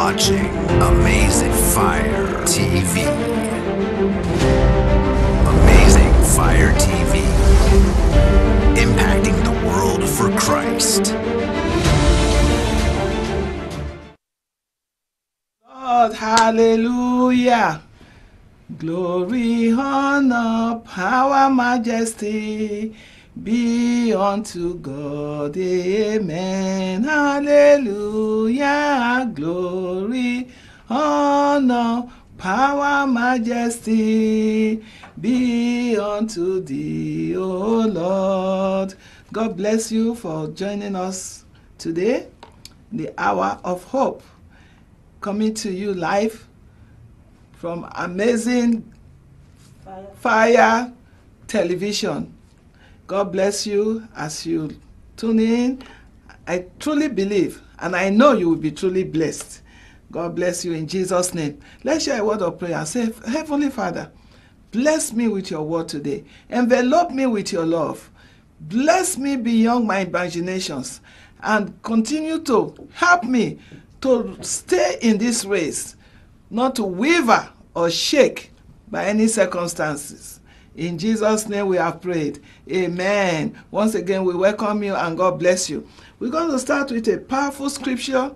watching Amazing Fire TV. Amazing Fire TV. Impacting the world for Christ. Lord, hallelujah. Glory, honor, power, majesty be unto God. Amen. Hallelujah. Glory, honor, power, majesty be unto thee, O Lord. God bless you for joining us today, the hour of hope, coming to you live from Amazing Fire Television. God bless you as you tune in. I truly believe, and I know you will be truly blessed. God bless you in Jesus' name. Let's share a word of prayer. Say, Heavenly Father, bless me with your word today. Envelop me with your love. Bless me beyond my imaginations, and continue to help me to stay in this race, not to waver or shake by any circumstances. In Jesus' name we have prayed. Amen. Once again, we welcome you and God bless you. We're going to start with a powerful scripture.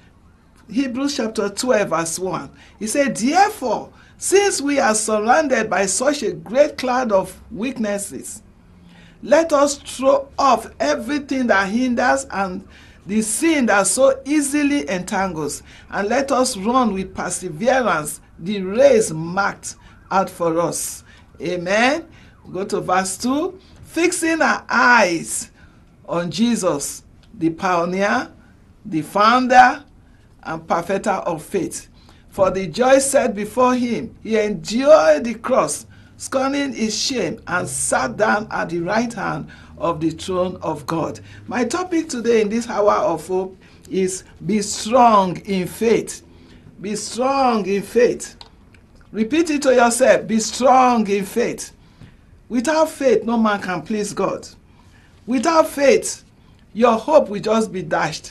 Hebrews chapter 12 verse 1. He said, therefore, since we are surrounded by such a great cloud of witnesses, let us throw off everything that hinders and the sin that so easily entangles, and let us run with perseverance the race marked out for us. Amen. Go to verse 2. Fixing our eyes on Jesus, the pioneer, the founder, and perfecter of faith. For the joy set before him, he endured the cross, scorning its shame, and sat down at the right hand of the throne of God. My topic today in this hour of hope is be strong in faith. Be strong in faith. Repeat it to yourself. Be strong in faith. Without faith, no man can please God. Without faith, your hope will just be dashed.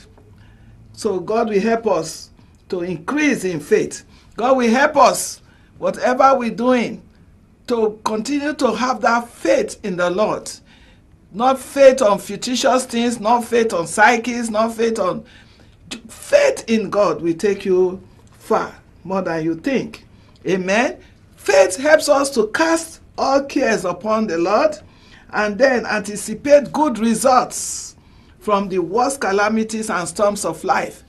So God will help us to increase in faith. God will help us, whatever we're doing, to continue to have that faith in the Lord. Not faith on fictitious things, not faith on psyches, not faith on... Faith in God will take you far, more than you think. Amen. Faith helps us to cast all cares upon the Lord and then anticipate good results from the worst calamities and storms of life.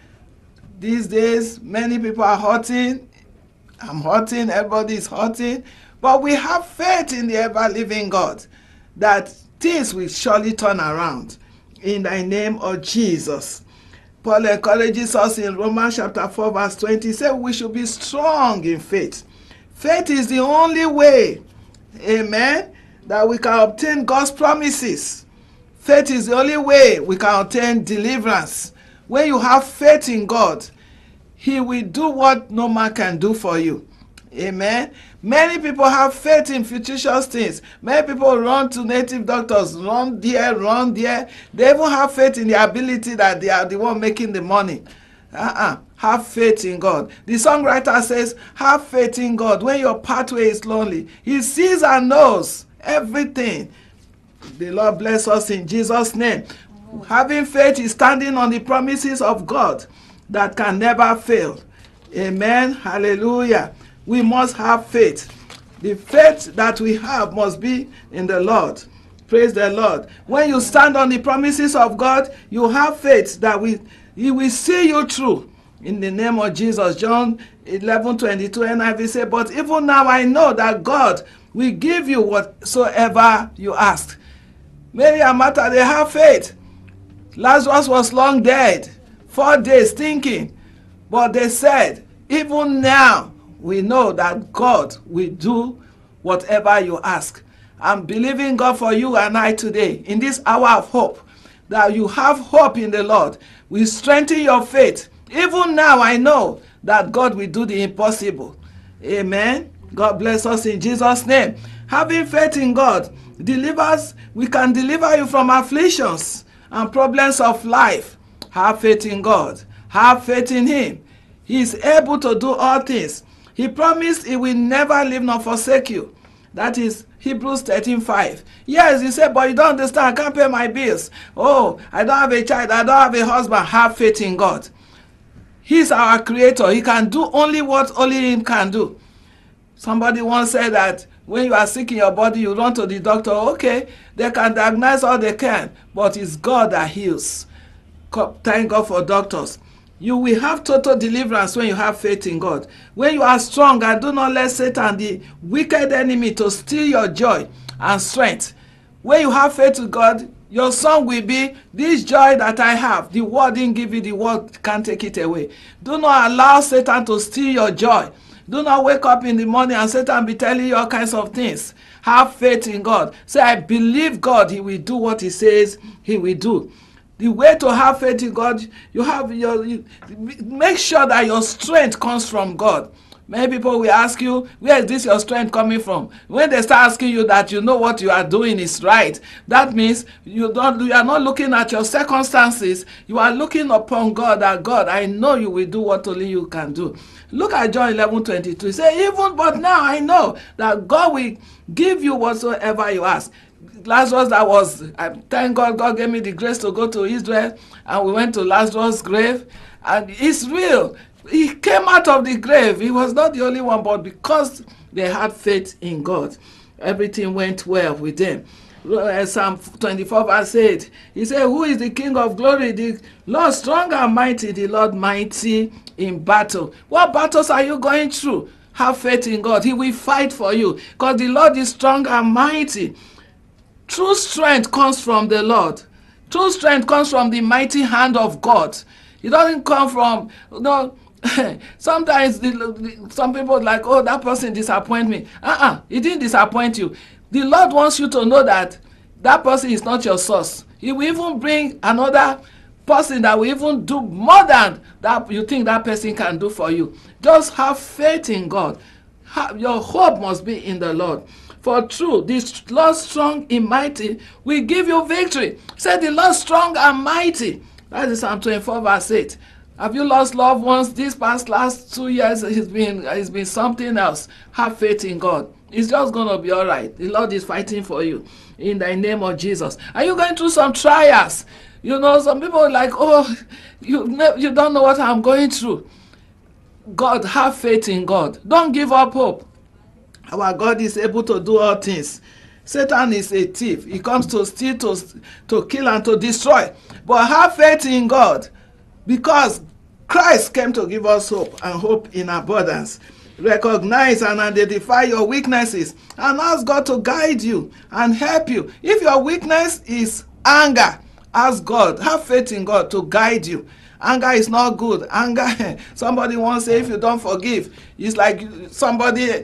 These days, many people are hurting. I'm hurting. Everybody is hurting. But we have faith in the ever-living God that things will surely turn around in the name of Jesus. Paul encourages us in Romans chapter 4 verse 20. He said we should be strong in faith. Faith is the only way, amen, that we can obtain God's promises. Faith is the only way we can obtain deliverance. When you have faith in God, he will do what no man can do for you. Amen. Many people have faith in fictitious things. Many people run to native doctors, run there, run there. They even have faith in the ability that they are the one making the money. Have faith in God. The songwriter says, have faith in God. When your pathway is lonely, he sees and knows everything. The Lord bless us in Jesus' name. Having faith is standing on the promises of God that can never fail. Amen. Hallelujah. We must have faith. The faith that we have must be in the Lord. Praise the Lord. When you stand on the promises of God, you have faith that he will see you through. In the name of Jesus. John 11:22 NIV says, but even now I know that God will give you whatsoever you ask. Mary and Martha, they have faith. Lazarus was long dead, 4 days thinking. But they said, even now, we know that God will do whatever you ask. I'm believing God for you and I today, in this hour of hope, that you have hope in the Lord. We strengthen your faith. Even now, I know that God will do the impossible. Amen. God bless us in Jesus' name. Having faith in God we can deliver you from afflictions and problems of life. Have faith in God. Have faith in him. He is able to do all things. He promised he will never leave nor forsake you. That is Hebrews 13:5. Yes, he said, but you don't understand. I can't pay my bills. Oh, I don't have a child. I don't have a husband. Have faith in God. He's our creator. He can do only what only him can do. Somebody once said that when you are sick in your body, you run to the doctor. Okay, they can diagnose all they can, but it's God that heals. Thank God for doctors. You will have total deliverance when you have faith in God. When you are strong and do not let Satan, the wicked enemy, to steal your joy and strength. When you have faith in God, your song will be, this joy that I have, the world didn't give you, the world can't take it away. Do not allow Satan to steal your joy. Do not wake up in the morning and Satan be telling you all kinds of things. Have faith in God. Say, I believe God, he will do what he says he will do. The way to have faith in God, make sure that your strength comes from God. Many people will ask you, where is this your strength coming from? When they start asking you that you know what you are doing is right, that means you are not looking at your circumstances. You are looking upon God, that God, I know you will do what only you can do. Look at John 11:22. Say, even but now I know that God will give you whatsoever you ask. Lazarus, thank God, God gave me the grace to go to Israel, and we went to Lazarus' grave, and it's real. He came out of the grave. He was not the only one, but because they had faith in God, everything went well with them. Psalm 24 verse 8, he said, who is the King of glory? The Lord strong and mighty, the Lord mighty in battle. What battles are you going through? Have faith in God. He will fight for you, because the Lord is strong and mighty. True strength comes from the Lord. True strength comes from the mighty hand of God. It doesn't come from, sometimes some people are like, oh, that person disappointed me. He didn't disappoint you. The Lord wants you to know that that person is not your source. He will even bring another person that will even do more than that you think that person can do for you. Just have faith in God. Your hope must be in the Lord. For true, the Lord strong and mighty will give you victory. Say, the Lord strong and mighty. That is Psalm 24 verse 8. Have you lost loved ones? This last 2 years, it's been something else. Have faith in God. It's just going to be all right. The Lord is fighting for you in the name of Jesus. Are you going through some trials? Some people are like, oh, you don't know what I'm going through. God, have faith in God. Don't give up hope. Our God is able to do all things. Satan is a thief. He comes to steal, to kill, and to destroy. But have faith in God, because Christ came to give us hope, and hope in abundance. Recognize and identify your weaknesses and ask God to guide you and help you. If your weakness is anger, ask God. Have faith in God to guide you. Anger is not good. Anger, somebody once said, if you don't forgive, it's like somebody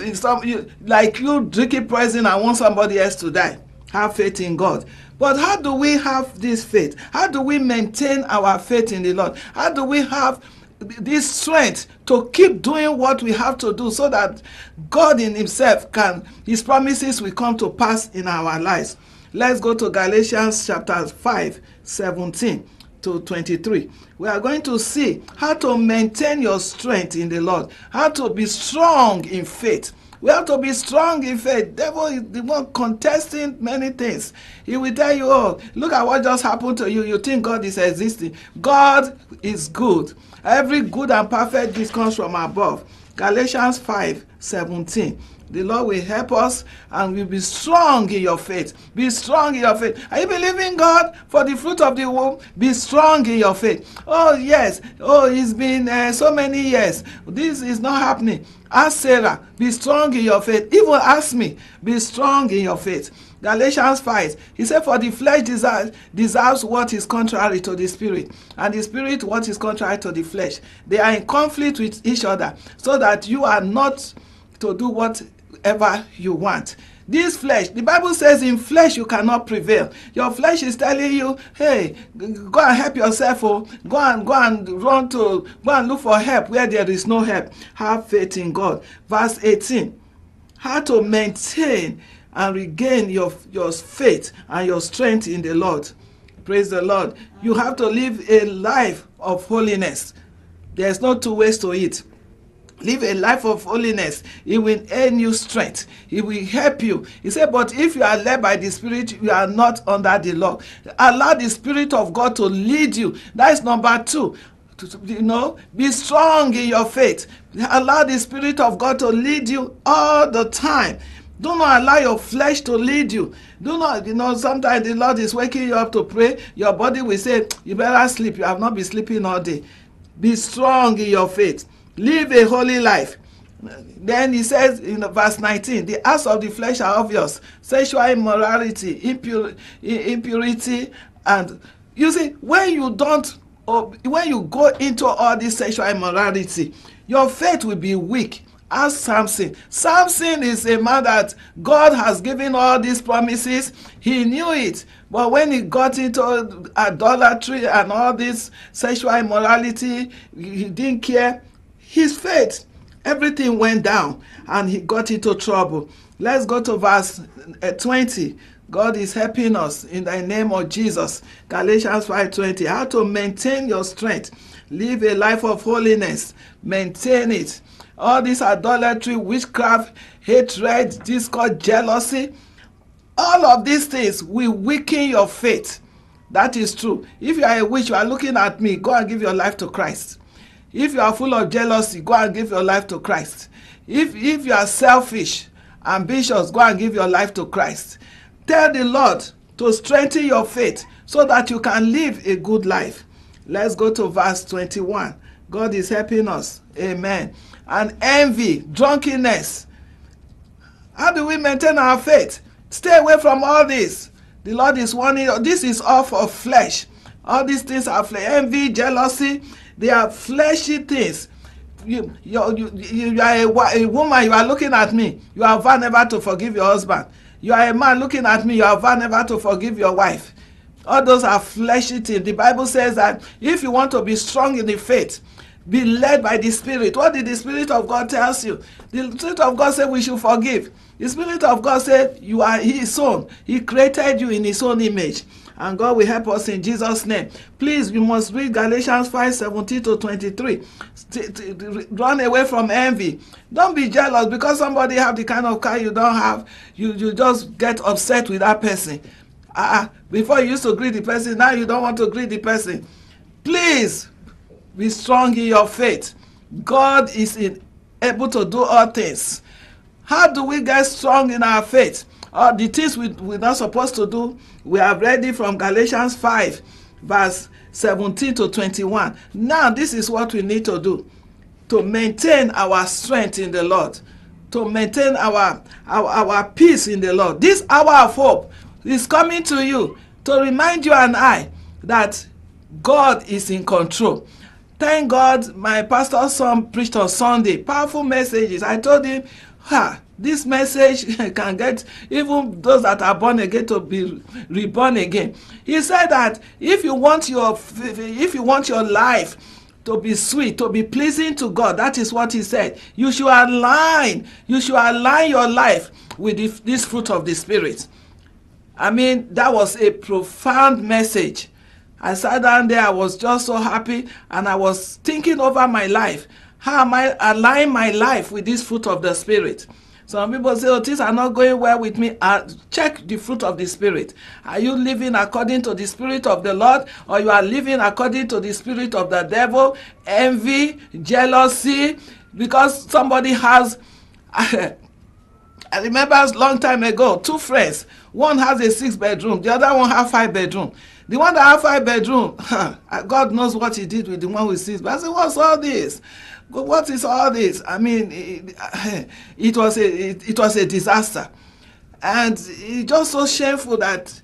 like you drinking poison and want somebody else to die. Have faith in God. But how do we have this faith? How do we maintain our faith in the Lord? How do we have this strength to keep doing what we have to do, so that God in himself his promises will come to pass in our lives? Let's go to Galatians chapter 5, 17 to 23. We are going to see how to maintain your strength in the Lord, how to be strong in faith. We have to be strong in faith. Devil is the one contesting many things. He will tell you, oh, look at what just happened to you. You think God is existing. God is good. Every good and perfect gift comes from above. Galatians 5, 17. The Lord will help us, and we'll be strong in your faith. Be strong in your faith. Are you believing God for the fruit of the womb? Be strong in your faith. Oh, yes. Oh, it's been so many years. This is not happening. Ask Sarah, be strong in your faith. Even ask me, be strong in your faith. Galatians 5, he said, for the flesh desires what is contrary to the spirit, and the spirit what is contrary to the flesh. They are in conflict with each other, so that you are not to do whatever you want. This flesh, the Bible says in flesh you cannot prevail. Your flesh is telling you, hey, go and help yourself. Go and look for help where there is no help. Have faith in God. Verse 18, how to maintain and regain your faith and your strength in the Lord. Praise the Lord. You have to live a life of holiness. There's no two ways to it. Live a life of holiness. It will earn you strength. It will help you. He said, but if you are led by the Spirit, you are not under the law. Allow the Spirit of God to lead you. That is number 2. Be strong in your faith. Allow the Spirit of God to lead you all the time. Do not allow your flesh to lead you. Do not, sometimes the Lord is waking you up to pray. Your body will say, you better sleep. You have not been sleeping all day. Be strong in your faith. Live a holy life. Then he says in verse 19, the acts of the flesh are obvious: sexual immorality, impurity, and you see, when you go into all this sexual immorality, your faith will be weak. Ask Samson. Samson is a man that God has given all these promises. He knew it. But when he got into idolatry and all this sexual immorality, he didn't care. His faith, everything went down and he got into trouble. Let's go to verse 20. God is helping us in the name of Jesus. Galatians 5:20. How to maintain your strength. Live a life of holiness. Maintain it. All this idolatry, witchcraft, hatred, discord, jealousy, all of these things will weaken your faith. That is true. If you are a witch, you are looking at me, go and give your life to Christ. If you are full of jealousy, go and give your life to Christ. If you are selfish, ambitious, go and give your life to Christ. Tell the Lord to strengthen your faith so that you can live a good life. Let's go to verse 21. God is helping us. Amen. And envy, drunkenness. How do we maintain our faith? Stay away from all this. The Lord is warning. This is all for flesh. All these things are flesh. Envy, jealousy, they are fleshy things. You are a woman, you are looking at me. You are vowed never to forgive your husband. You are a man looking at me. You are vowed never to forgive your wife. All those are fleshy things. The Bible says that if you want to be strong in the faith, be led by the Spirit. What did the Spirit of God tell you? The Spirit of God said we should forgive. The Spirit of God said you are His own. He created you in His own image. And God will help us in Jesus' name. Please, you must read Galatians 5:17-23. Run away from envy. Don't be jealous because somebody have the kind of car you don't have. You just get upset with that person. Before you used to greet the person, now you don't want to greet the person. Please, be strong in your faith. God is able to do all things. How do we get strong in our faith? The things we're not supposed to do, we are ready from Galatians 5, verse 17-21. Now, this is what we need to do to maintain our strength in the Lord, to maintain our peace in the Lord. This hour of hope is coming to you to remind you and I that God is in control. Thank God my pastor's son preached on Sunday. Powerful messages. I told him, this message can get even those that are born again to be reborn again. He said that if you want your life to be sweet, to be pleasing to God, that is what he said. You should align your life with this fruit of the Spirit. I mean, that was a profound message. I sat down there, I was just so happy, and I was thinking over my life. How am I aligning my life with this fruit of the Spirit? Some people say, things are not going well with me. Check the fruit of the Spirit. Are you living according to the Spirit of the Lord, or you are living according to the spirit of the devil? Envy, jealousy, because somebody has... I remember a long time ago, 2 friends. One has a 6-bedroom, the other one has 5-bedroom. The one that has 5-bedroom, God knows what he did with the one with 6. But I said, what's all this? What is all this? I mean, it was a disaster, and it's just so shameful that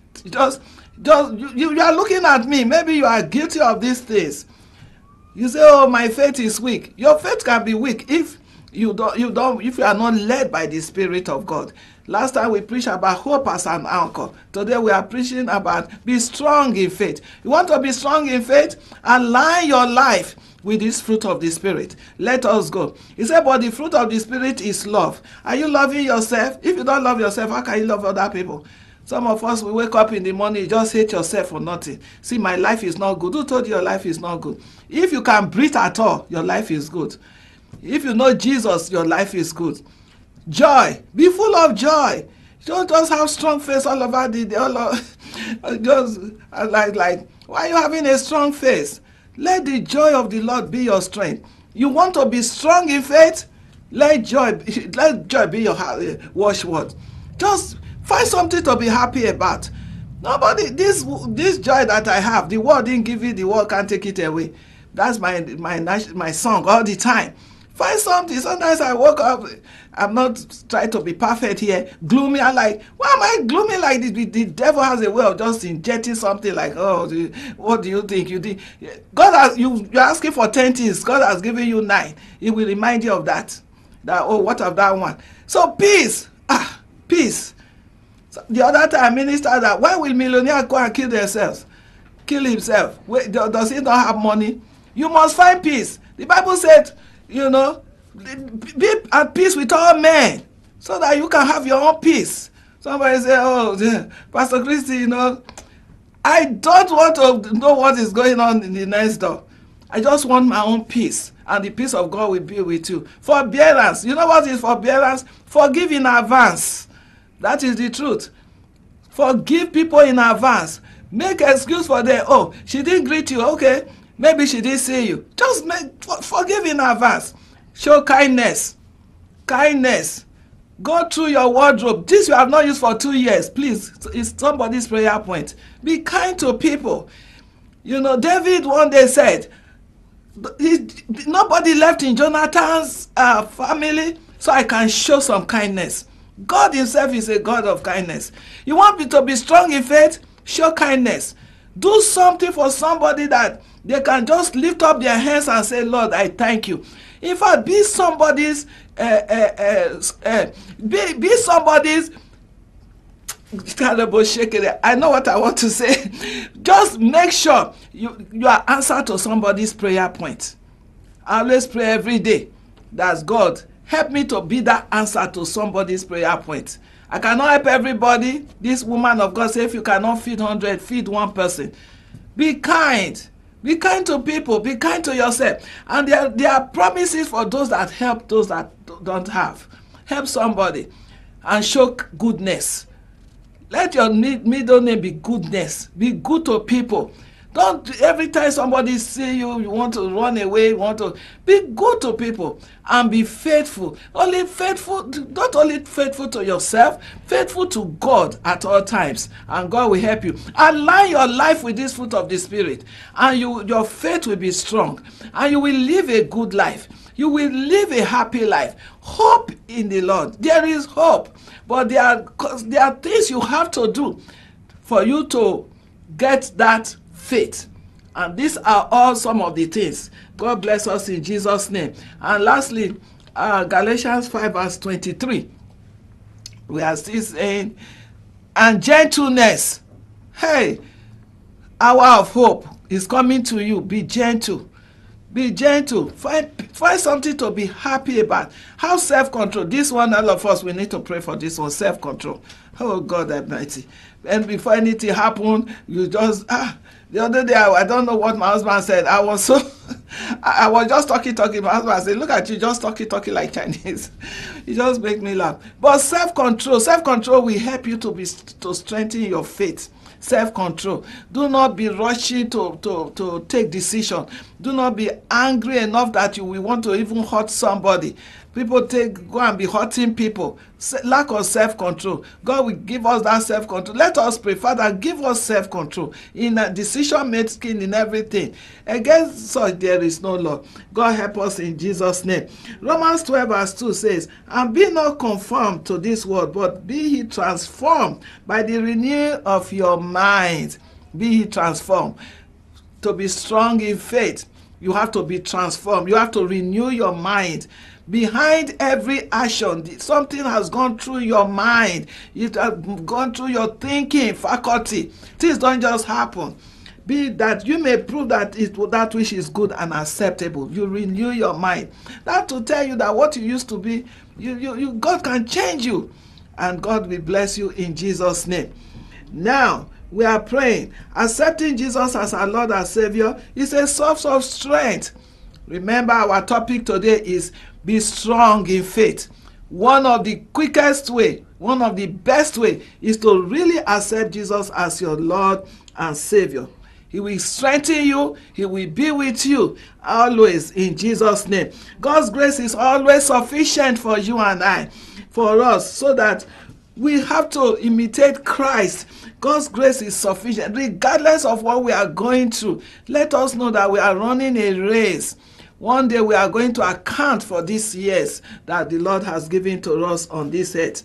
you are looking at me. Maybe you are guilty of these things. You say, "Oh, my faith is weak." Your faith can be weak if if you are not led by the Spirit of God. Last time we preached about hope as an anchor. Today we are preaching about be strong in faith. You want to be strong in faith? Align your life with this fruit of the Spirit. Let us go. He said, but the fruit of the Spirit is love. Are you loving yourself? If you don't love yourself, how can you love other people? Some of us, we wake up in the morning, you just hate yourself for nothing. See, my life is not good. Who told you your life is not good? If you can breathe at all, your life is good. If you know Jesus, your life is good. Joy. Be full of joy. Don't just have strong face all over just like, why are you having a strong face? Let the joy of the Lord be your strength. You want to be strong in faith? Let joy be your watchword. Just find something to be happy about. Nobody, this joy that I have, the world didn't give it, the world can't take it away. That's my song all the time. Find something. Sometimes I woke up, I'm not trying to be perfect here, gloomy. I'm like, why am I gloomy like this? The devil has a way of just injecting something like, oh, what do you think? You did. God you're asking for 10 things. God has given you 9. He will remind you of that. Oh, what of that one? So peace. Peace. So the other time I ministered that, why will millionaires go and kill themselves? Kill himself. Wait, does he not have money? You must find peace. The Bible said, be at peace with all men so that you can have your own peace. Somebody say, oh, Pastor Christy, I don't want to know what is going on in the next door. I just want my own peace, and the peace of God will be with you. Forbearance. You know what is forbearance? Forgive in advance. That is the truth. Forgive people in advance. Make excuse for them. Oh, she didn't greet you. Okay, maybe she didn't see you. Just forgive in advance. Show kindness. Kindness. Go through your wardrobe. This you have not used for 2 years. Please, it's somebody's prayer point. Be kind to people. David one day said, nobody left in Jonathan's family, so I can show some kindness. God himself is a God of kindness. You want me to be strong in faith? Show kindness. Do something for somebody that they can just lift up their hands and say, Lord, I thank you. In fact, be somebody's be somebody's I know what I want to say. Just make sure you are answered to somebody's prayer point. I always pray every day. That's God. Help me to be that answer to somebody's prayer point. I cannot help everybody. This woman of God said, if you cannot feed 100, feed 1 person. Be kind. Be kind to people. Be kind to yourself. And there are promises for those that help those that don't have. Help somebody and show goodness. Let your middle name be goodness. Be good to people. Don't, every time somebody see you, you want to run away, you want to be good to people and be faithful. Only faithful, not only faithful to yourself, faithful to God at all times. And God will help you. Align your life with this fruit of the Spirit. And your faith will be strong. And you will live a good life. You will live a happy life. Hope in the Lord. There is hope. But there are things you have to do for you to get that faith. And these are all some of the things. God bless us in Jesus' name. And lastly, Galatians 5 verse 23. We are still saying, and gentleness. Hey, hour of hope is coming to you. Be gentle. Be gentle. Find something to be happy about. Have self-control. This one, all of us, we need to pray for this one. Self-control. Oh, God Almighty. And before anything happens, you just... The other day, I don't know what my husband said. I was just talking. My husband said, look at you, just talking like Chinese. It just makes me laugh. But self-control will help you to strengthen your faith. Self-control. Do not be rushing to take decision. Do not be angry enough that you will want to even hurt somebody. People go and be hurting people. Lack of self-control. God will give us that self-control. Let us pray, Father, give us self-control in decision making, in everything. Against such there is no law. God help us in Jesus' name. Romans 12 verse 2 says, and be not conformed to this world, but be ye transformed by the renewing of your mind. Be ye transformed. To be strong in faith, you have to be transformed. You have to renew your mind. Behind every action, something has gone through your mind. It has gone through your thinking faculty. Things don't just happen. Be that you may prove that that which is good and acceptable. You renew your mind. That to tell you that what you used to be, God can change you. And God will bless you in Jesus' name. Now, we are praying. Accepting Jesus as our Lord and Savior is a source of strength. Remember, our topic today is be strong in faith. One of the quickest way, one of the best way is to really accept Jesus as your Lord and Savior. He will strengthen you. He will be with you always in Jesus' name. God's grace is always sufficient for you and I, for us, so that we have to imitate Christ. God's grace is sufficient regardless of what we are going through. Let us know that we are running a race. One day we are going to account for these years that the Lord has given to us on this earth.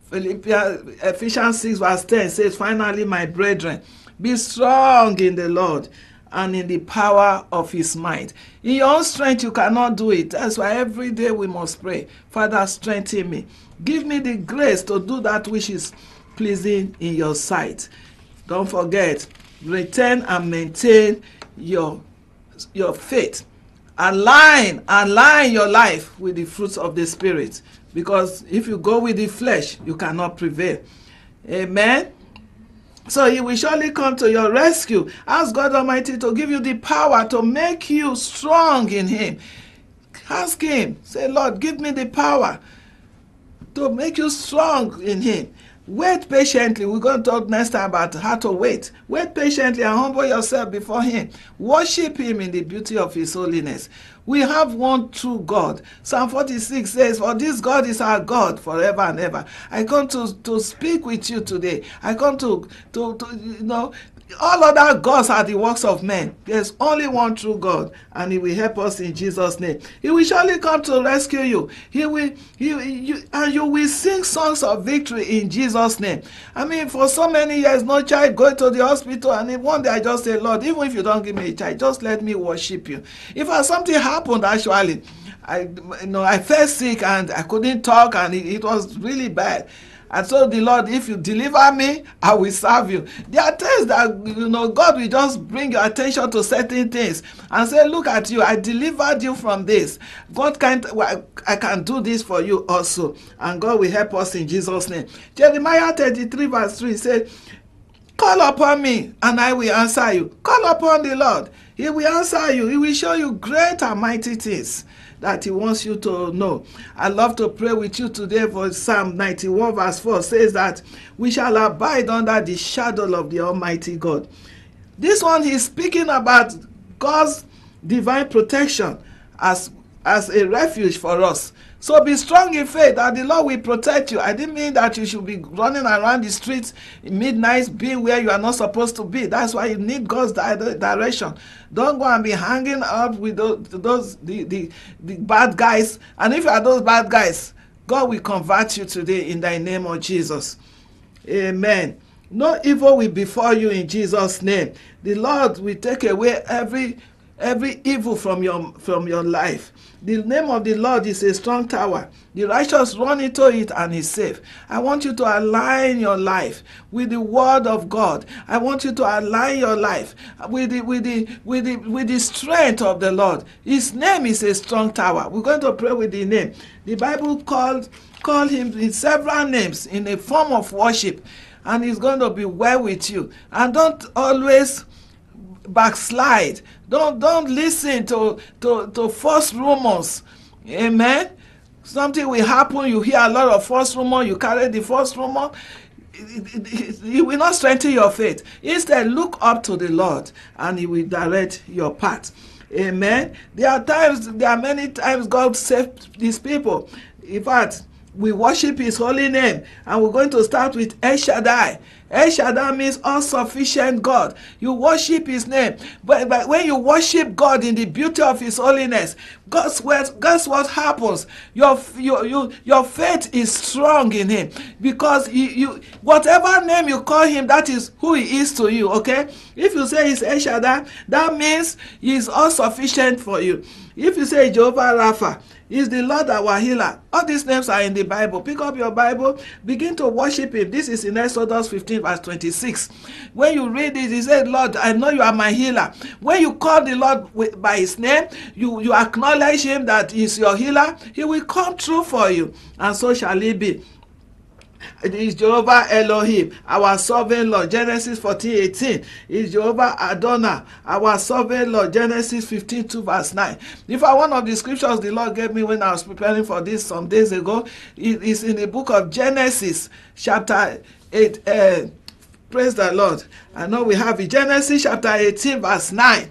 Ephesians 6 verse 10 says, finally, my brethren, be strong in the Lord and in the power of his might. In your own strength, you cannot do it. That's why every day we must pray, Father, strengthen me. Give me the grace to do that which is pleasing in your sight. Don't forget, retain and maintain your faith. Align your life with the fruits of the Spirit. Because if you go with the flesh, you cannot prevail. Amen. So he will surely come to your rescue. Ask God Almighty to give you the power to make you strong in him. Ask him. Say, Lord, give me the power to make you strong in him. Wait patiently. We're going to talk next time about how to wait. Wait patiently and humble yourself before him. Worship him in the beauty of his holiness. We have one true God. Psalm 46 says, for this God is our God forever and ever. I come to speak with you today. I come to all other gods are the works of men. There's only one true God, and he will help us in Jesus' name. He will surely come to rescue you. And you will sing songs of victory in Jesus' name. I mean, for so many years, no child going to the hospital, and one day I just say, Lord, even if you don't give me a child, just let me worship you. If something happened, actually, I felt sick and I couldn't talk, and it was really bad. And so the Lord, if you deliver me, I will serve you. There are times that, God will just bring your attention to certain things and say, look at you, I delivered you from this. I can do this for you also. And God will help us in Jesus' name. Jeremiah 33 verse 3 said, call upon me and I will answer you. Call upon the Lord. He will answer you. He will show you great and mighty things that he wants you to know. I love to pray with you today for Psalm 91 verse 4 says that we shall abide under the shadow of the Almighty God. This one, he's speaking about God's divine protection as a refuge for us. So be strong in faith that the Lord will protect you. I didn't mean that you should be running around the streets in midnight, being where you are not supposed to be. That's why you need God's direction. Don't go and be hanging out with the bad guys. And if you are those bad guys, God will convert you today in the name of Jesus. Amen. No evil will befall you in Jesus' name. The Lord will take away every evil from your life. The name of the Lord is a strong tower. The righteous run into it and is safe. I want you to align your life with the word of God. I want you to align your life with the strength of the Lord. His name is a strong tower. We're going to pray with the name. The Bible called him in several names in a form of worship, and he's going to be well with you. And don't always backslide. Don't listen to false rumors. Amen. Something will happen, you hear a lot of false rumor, you carry the false rumor. It will not strengthen your faith. Instead, look up to the Lord and he will direct your path. Amen. There are many times God saved these people. In fact, we worship his holy name, and we're going to start with El Shaddai. El Shaddai means all-sufficient God. You worship his name. But when you worship God in the beauty of his holiness, guess what happens? Your faith is strong in him, because you whatever name you call him, that is who he is to you. Okay? If you say he's El Shaddai, that means he's all-sufficient for you. If you say Jehovah Rapha, he's the Lord our healer. All these names are in the Bible. Pick up your Bible, begin to worship him. This is in Exodus 15 verse 26. When you read it, he said, Lord, I know you are my healer. When you call the Lord by his name, you acknowledge him that he's your healer, he will come true for you, and so shall it be. is Jehovah Elohim, our sovereign Lord. Genesis 14:18 is Jehovah Adonai, our sovereign Lord. Genesis 15:2 verse 9. In fact, one of the scriptures the Lord gave me when I was preparing for this some days ago, it is in the book of Genesis chapter 8. Praise the Lord. I know we have it. Genesis chapter 18 verse 9.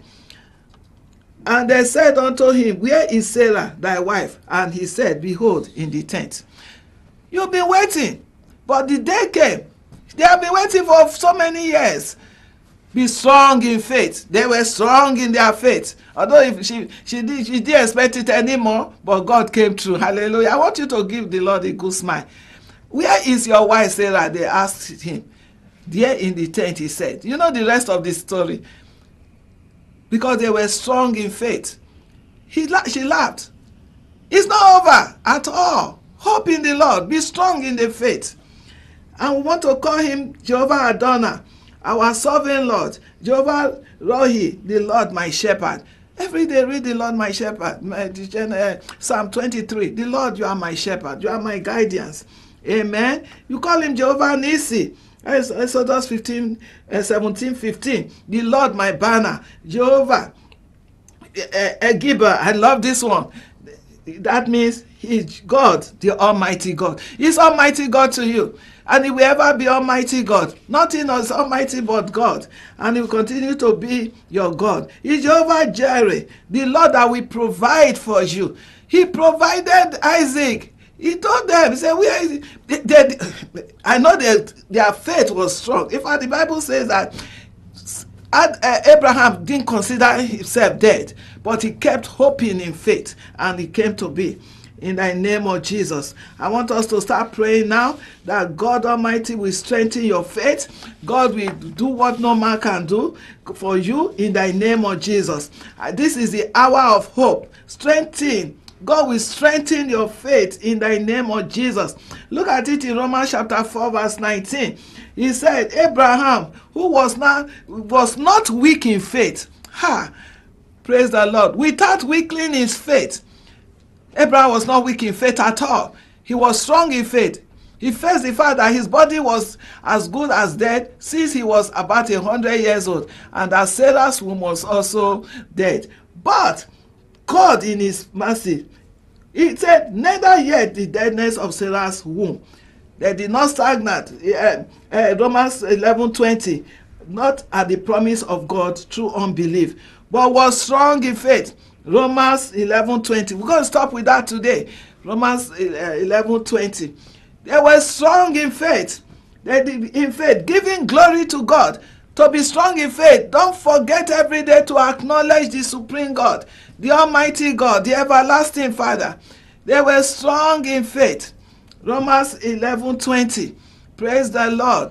And they said unto him, where is Sarah thy wife? And he said, behold, in the tent. You've been waiting, but the day came. They have been waiting for so many years. Be strong in faith. They were strong in their faith. Although if she didn't expect it anymore, but God came through. Hallelujah. I want you to give the Lord a good smile. Where is your wife Sarah? They asked him. There in the tent, he said. You know the rest of the story. Because they were strong in faith. She laughed. It's not over at all. Hope in the Lord. Be strong in the faith. And we want to call him Jehovah Adonai, our sovereign Lord. Jehovah Rohi, the Lord my shepherd. Every day read the Lord my shepherd. Psalm 23. The Lord, you are my shepherd. You are my guidance. Amen. You call him Jehovah Nissi. Exodus 17:15. The Lord my banner. Jehovah Gibbor. I love this one. That means he's God, the Almighty God. He's Almighty God to you. And he will ever be Almighty God. Nothing is Almighty but God. And he will continue to be your God. He's Jehovah Jireh, the Lord that will provide for you. He provided Isaac. He told them, he said, where is it? I know that their faith was strong. In fact, the Bible says that Abraham didn't consider himself dead, but he kept hoping in faith, and he came to be. In the name of Jesus, I want us to start praying now that God Almighty will strengthen your faith. God will do what no man can do for you in the name of Jesus. This is the hour of hope. Strengthen. God will strengthen your faith in the name of Jesus. Look at it in Romans chapter 4 verse 19. He said, Abraham, who was not weak in faith. Praise the Lord. Without weakening his faith. Abraham was not weak in faith at all. He was strong in faith. He faced the fact that his body was as good as dead since he was about 100 years old, and that Sarah's womb was also dead. But God in his mercy, he said, neither yet the deadness of Sarah's womb. They did not stagnate. Romans 11:20, not at the promise of God through unbelief, but was strong in faith. Romans 11:20. We're going to stop with that today. Romans 11:20. They were strong in faith. They did in faith, giving glory to God. To be strong in faith, don't forget every day to acknowledge the supreme God, the Almighty God, the everlasting Father. They were strong in faith. Romans 11:20. Praise the Lord.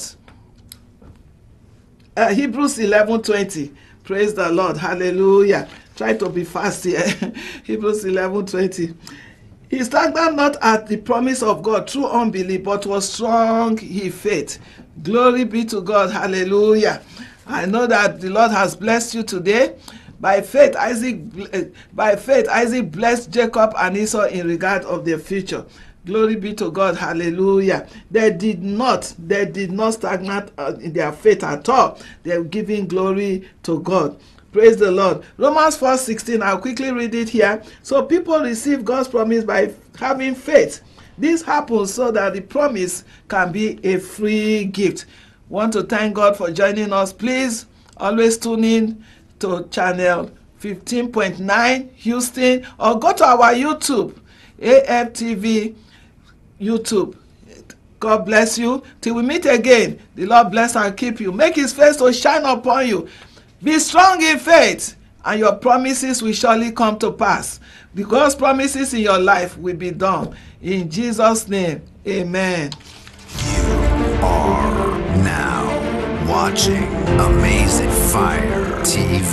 Hebrews 11:20. Praise the Lord. Hallelujah. Try to be fast here. Hebrews 11:20. He stagnated not at the promise of God through unbelief, but was strong in faith. Glory be to God. Hallelujah. I know that the Lord has blessed you today. By faith, Isaac blessed Jacob and Esau in regard of their future. Glory be to God. Hallelujah. They did not stagnate in their faith at all. They were giving glory to God. Praise the Lord. Romans 4:16. I'll quickly read it here. So people receive God's promise by having faith. This happens so that the promise can be a free gift. Want to thank God for joining us. Please always tune in to channel 15.9 Houston, or go to our YouTube, AFTV YouTube. God bless you. Till we meet again, the Lord bless and keep you. Make his face to shine upon you. Be strong in faith, and your promises will surely come to pass. Because promises in your life will be done. In Jesus' name, amen. You are now watching Amazing Fire TV.